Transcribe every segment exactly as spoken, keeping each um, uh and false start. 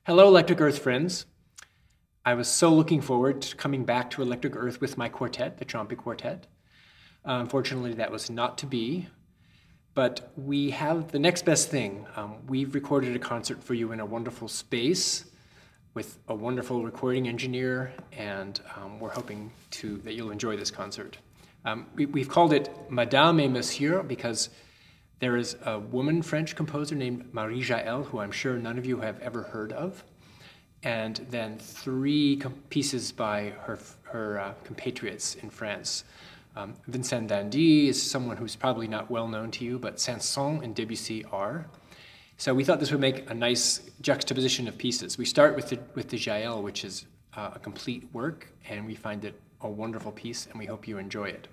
Hello, Electric Earth friends. I was so looking forward to coming back to Electric Earth with my quartet, the Ciompi Quartet. Uh, unfortunately, that was not to be, but we have the next best thing. Um, we've recorded a concert for you in a wonderful space with a wonderful recording engineer, and um, we're hoping to, that you'll enjoy this concert. Um, we, we've called it Madame et Messieurs because there is a woman French composer named Jaëll, who I'm sure none of you have ever heard of, and then three pieces by her, her uh, compatriots in France. Um, Vincent Indy is someone who's probably not well known to you, but Saint-Saëns and Debussy are. So we thought this would make a nice juxtaposition of pieces. We start with the, with the Jaëll, which is uh, a complete work, and we find it a wonderful piece, and we hope you enjoy it.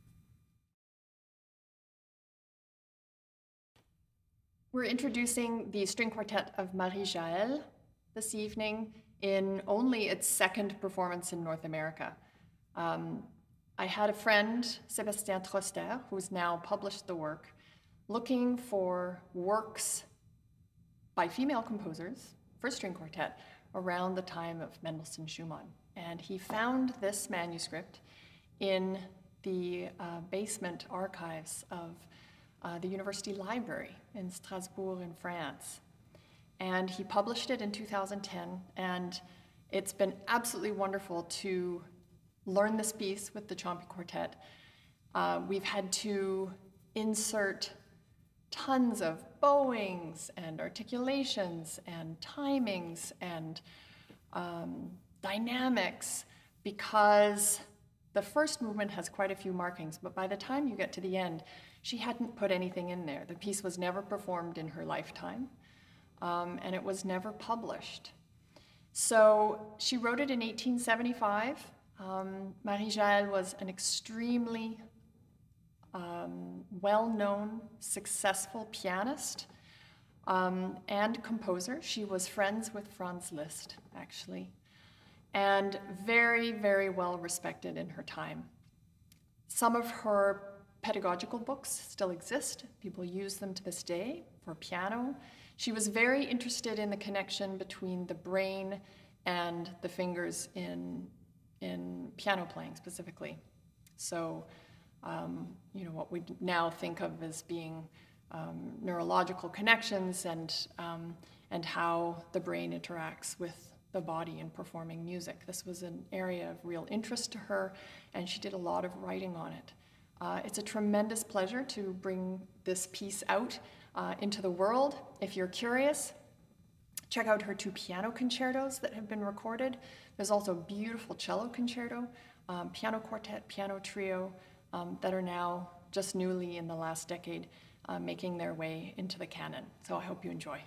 We're introducing the string quartet of Jaëll this evening in only its second performance in North America. Um, I had a friend, Sébastien Troster, who's now published the work, looking for works by female composers for string quartet around the time of Mendelssohn Schumann. And he found this manuscript in the uh, basement archives of Uh, the University Library in Strasbourg in France. And he published it in two thousand ten, and it's been absolutely wonderful to learn this piece with the Ciompi Quartet. Uh, we've had to insert tons of bowings and articulations and timings and um, dynamics, because the first movement has quite a few markings, but by the time you get to the end, she hadn't put anything in there. The piece was never performed in her lifetime, um, and it was never published. So she wrote it in eighteen seventy-five. Um, Jaëll was an extremely um, well-known, successful pianist um, and composer. She was friends with Franz Liszt, actually, and very, very well respected in her time. Some of her pedagogical books still exist. People use them to this day for piano. She was very interested in the connection between the brain and the fingers in, in piano playing specifically. So, um, you know, what we now think of as being um, neurological connections and, um, and how the brain interacts with the body in performing music. This was an area of real interest to her, and she did a lot of writing on it. Uh, it's a tremendous pleasure to bring this piece out uh, into the world. If you're curious, check out her two piano concertos that have been recorded. There's also a beautiful cello concerto, um, piano quartet, piano trio um, that are now just newly in the last decade uh, making their way into the canon. So I hope you enjoy.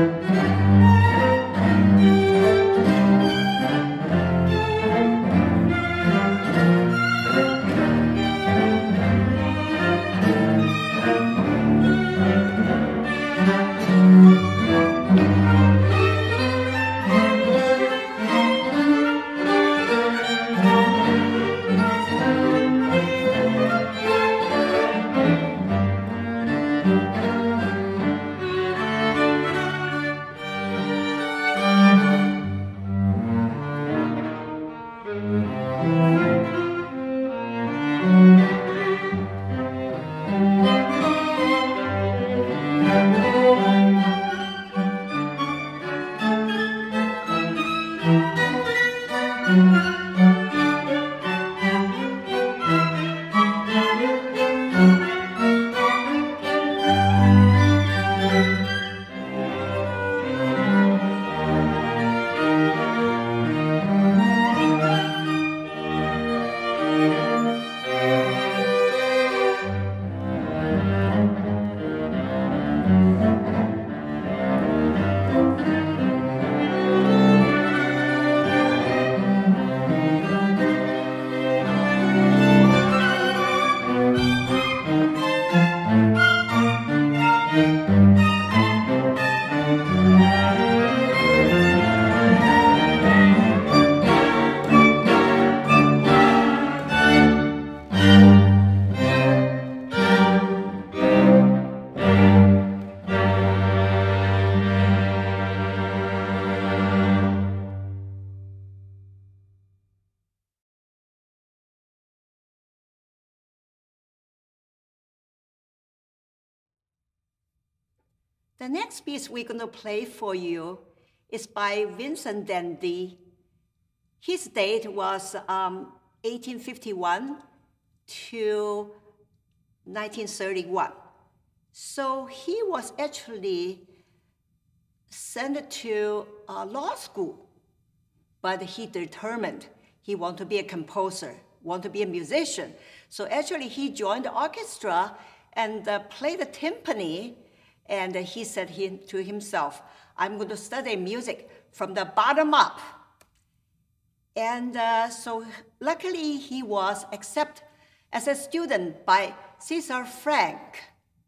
The next piece we're going to play for you is by Vincent Indy. His date was um, eighteen fifty-one to nineteen thirty-one. So he was actually sent to uh, law school, but he determined he wanted to be a composer, wanted to be a musician. So actually he joined the orchestra and uh, played the timpani. And he said he, to himself, I'm going to study music from the bottom up. And uh, so luckily he was accepted as a student by César Franck.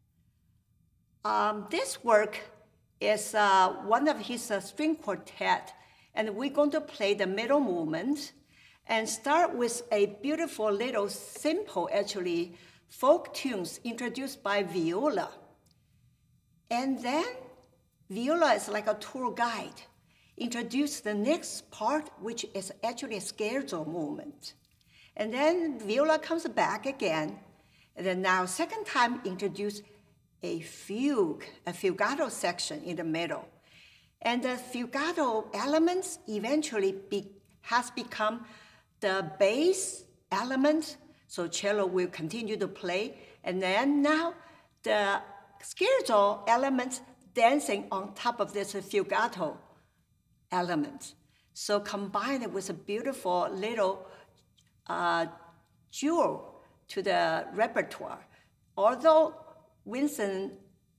Um, this work is uh, one of his uh, string quartet, and we're going to play the middle movement and start with a beautiful little simple, actually, folk tunes introduced by viola. And then viola is like a tour guide. Introduce the next part, which is actually a scherzo movement. And then viola comes back again. And then now second time introduce a fugue, a fugato section in the middle. And the fugato elements eventually be, has become the bass element. So cello will continue to play. And then now the scherzo elements dancing on top of this fugato element. So combined with a beautiful little uh, jewel to the repertoire. Although Vincent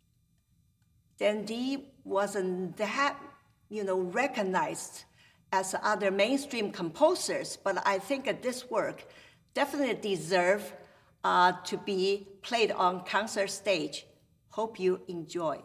Indy wasn't that, you know, recognized as other mainstream composers, but I think that this work definitely deserves uh, to be played on concert stage. Hope you enjoy.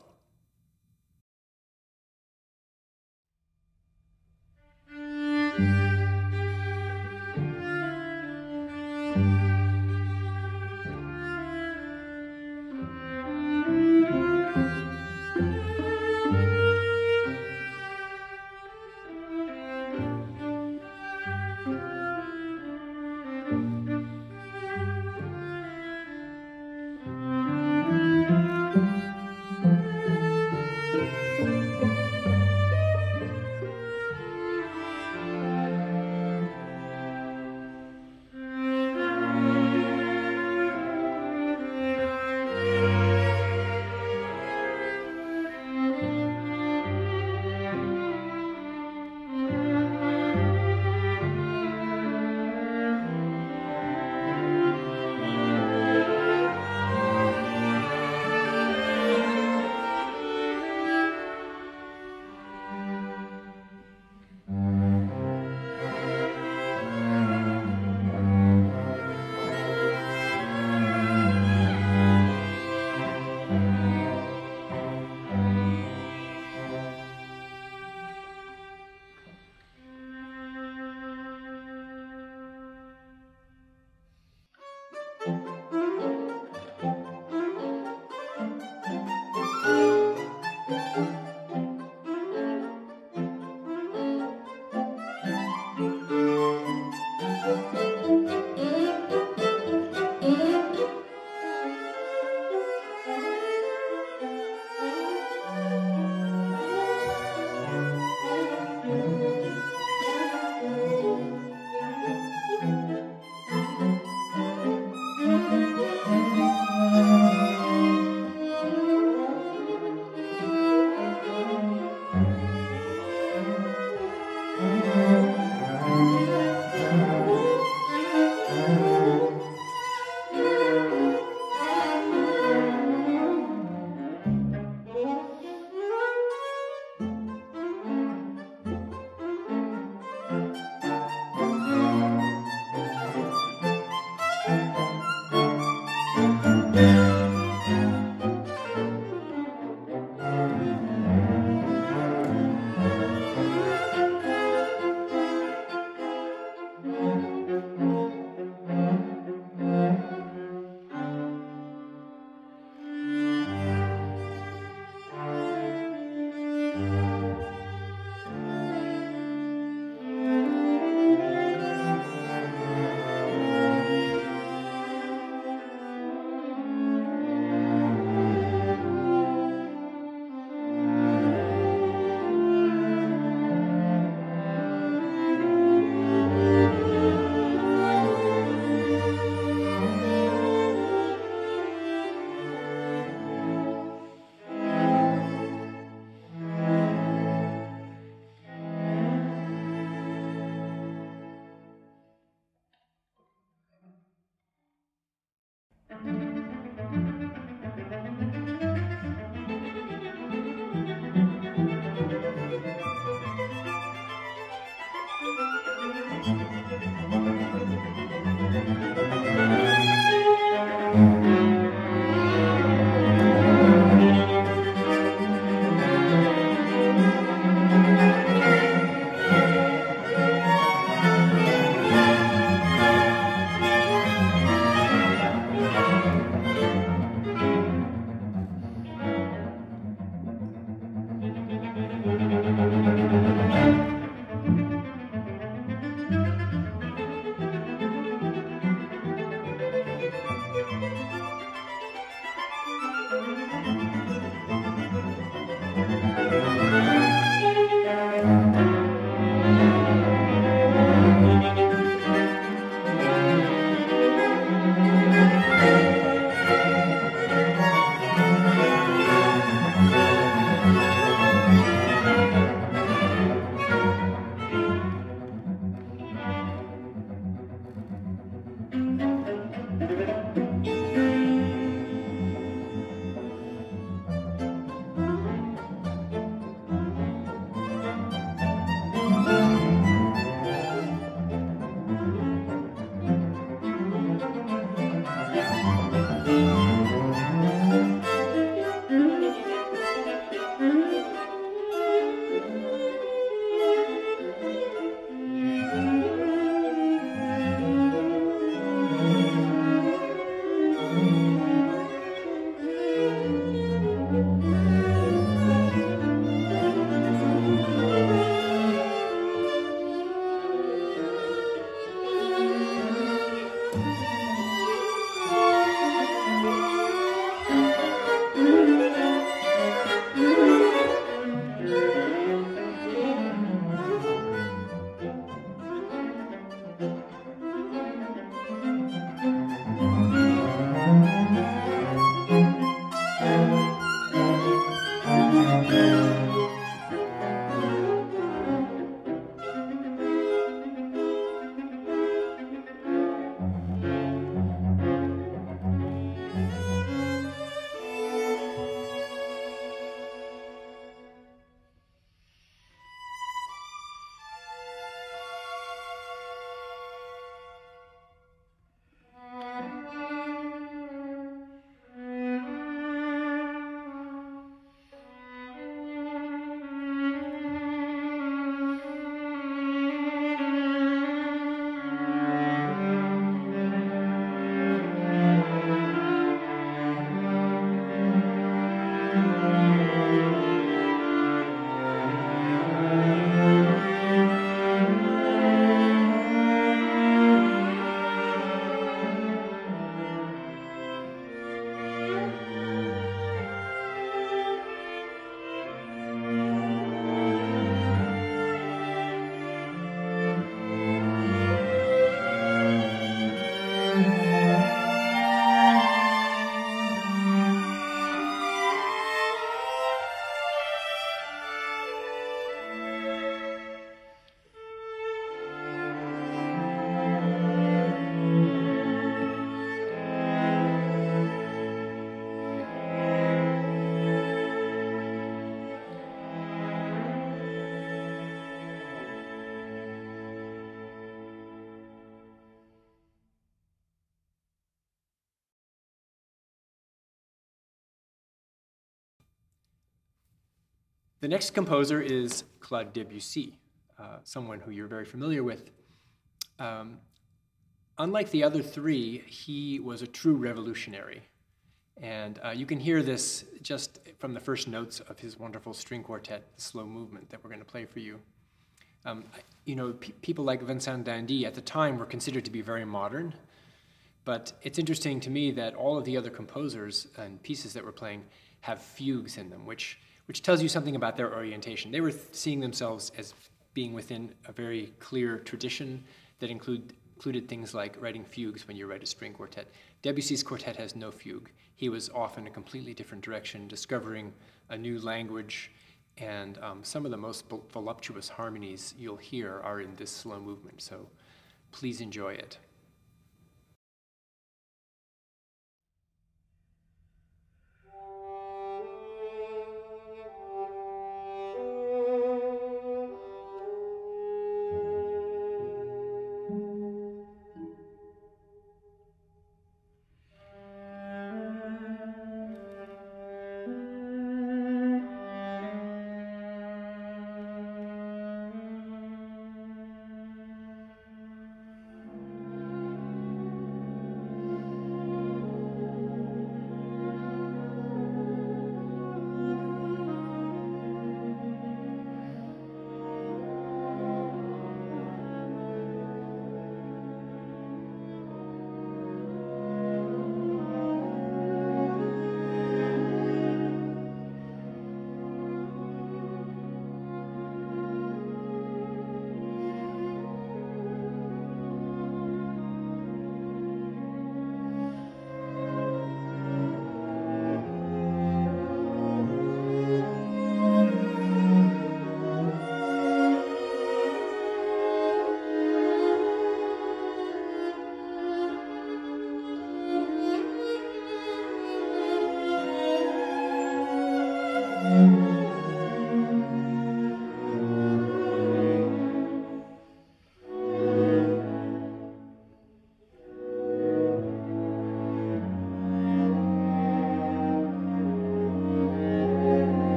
The next composer is Claude Debussy, uh, someone who you're very familiar with. Um, unlike the other three, he was a true revolutionary. And uh, you can hear this just from the first notes of his wonderful string quartet, the slow movement that we're going to play for you. Um, you know, pe people like Vincent and Indy at the time were considered to be very modern, but it's interesting to me that all of the other composers and pieces that we're playing have fugues in them, which, which tells you something about their orientation. They were seeing themselves as being within a very clear tradition that include, included things like writing fugues when you write a string quartet. Debussy's quartet has no fugue. He was off in a completely different direction, discovering a new language, and um, some of the most voluptuous harmonies you'll hear are in this slow movement, so please enjoy it.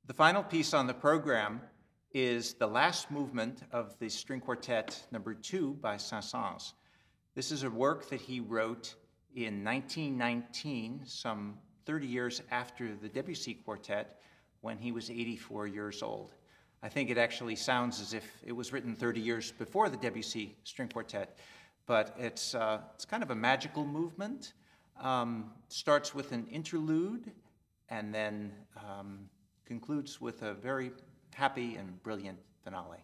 The final piece on the program is the last movement of the string quartet number two by Saint-Saëns. This is a work that he wrote in nineteen nineteen, some thirty years after the Debussy quartet, when he was eighty-four years old. I think it actually sounds as if it was written thirty years before the Debussy string quartet, but it's, uh, it's kind of a magical movement. Um, starts with an interlude and then um, concludes with a very happy and brilliant finale.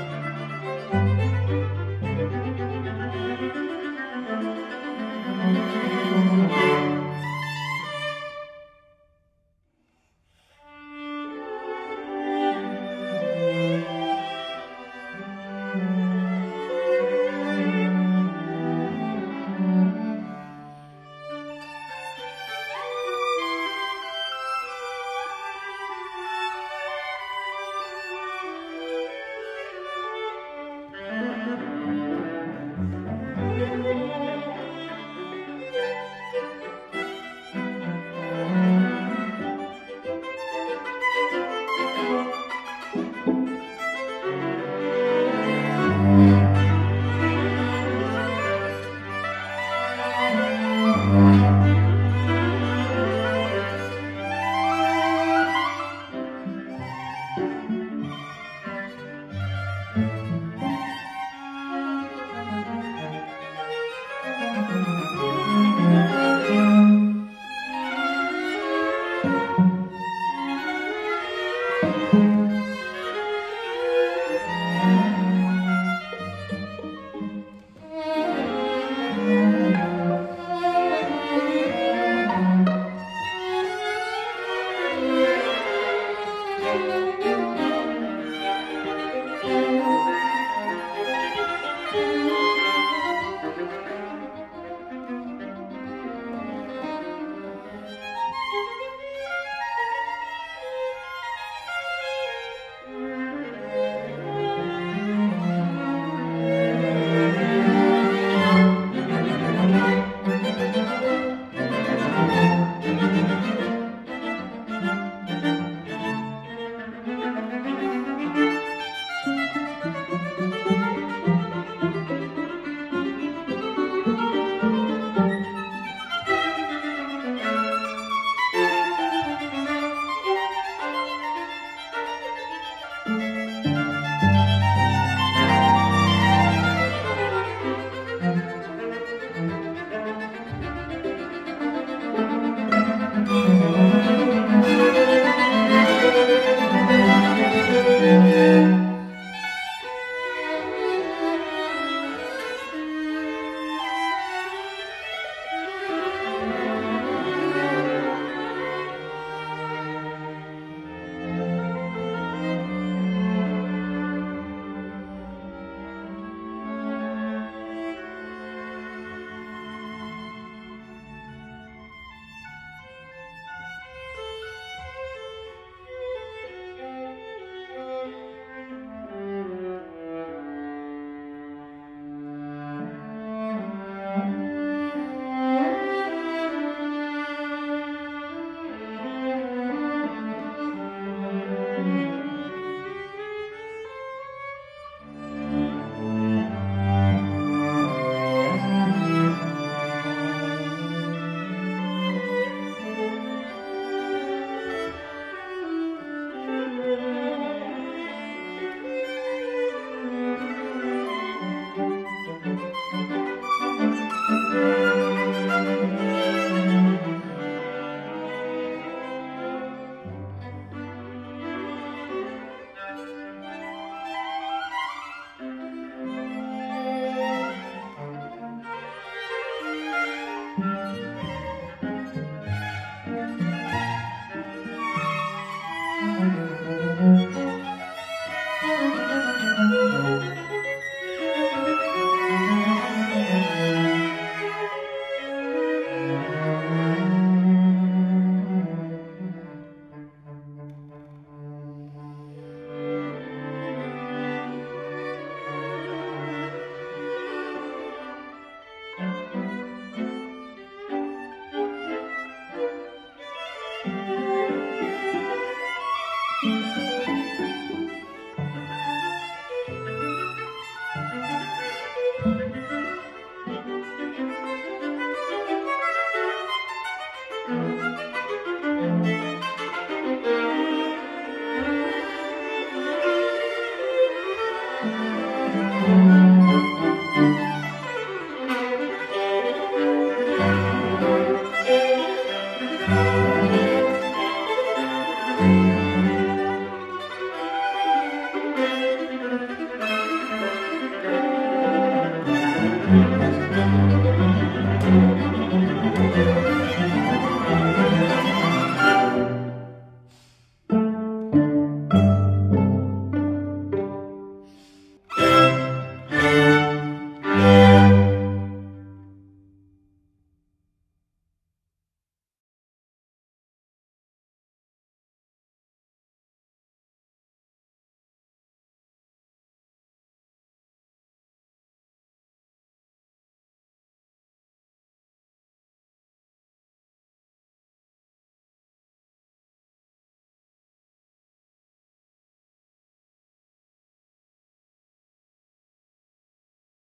Thank you.